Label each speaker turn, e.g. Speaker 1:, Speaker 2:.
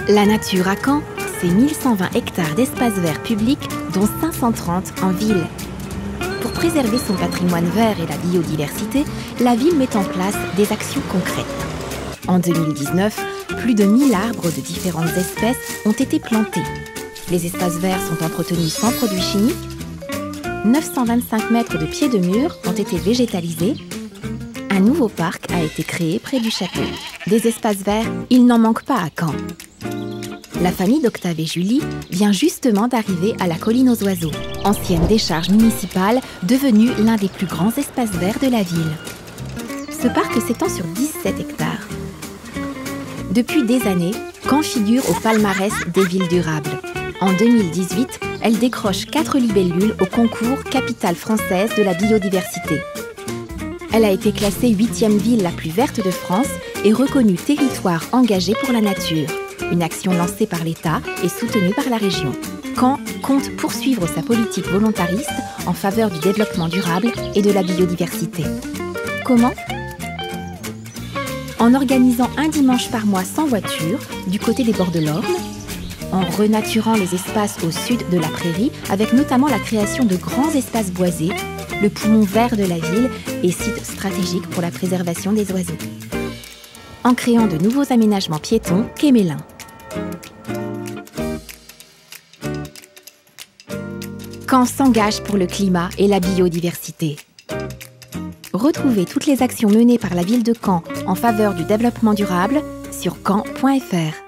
Speaker 1: La nature à Caen, c'est 1120 hectares d'espaces verts publics, dont 530 en ville. Pour préserver son patrimoine vert et la biodiversité, la ville met en place des actions concrètes. En 2019, plus de 1000 arbres de différentes espèces ont été plantés. Les espaces verts sont entretenus sans produits chimiques. 925 mètres de pieds de mur ont été végétalisés. Un nouveau parc a été créé près du château. Des espaces verts, il n'en manque pas à Caen. La famille d'Octave et Julie vient justement d'arriver à la Colline aux Oiseaux, ancienne décharge municipale devenue l'un des plus grands espaces verts de la ville. Ce parc s'étend sur 17 hectares. Depuis des années, Caen figure au palmarès des villes durables. En 2018, elle décroche 4 libellules au concours Capitale française de la biodiversité. Elle a été classée 8e ville la plus verte de France et reconnue territoire engagé pour la nature. Une action lancée par l'État et soutenue par la région. Caen compte poursuivre sa politique volontariste en faveur du développement durable et de la biodiversité. Comment ? En organisant un dimanche par mois sans voiture, du côté des bords de l'Orne, en renaturant les espaces au sud de la prairie, avec notamment la création de grands espaces boisés, le poumon vert de la ville et site stratégique pour la préservation des oiseaux. En créant de nouveaux aménagements piétons quai Mélin. Caen s'engage pour le climat et la biodiversité. Retrouvez toutes les actions menées par la ville de Caen en faveur du développement durable sur caen.fr.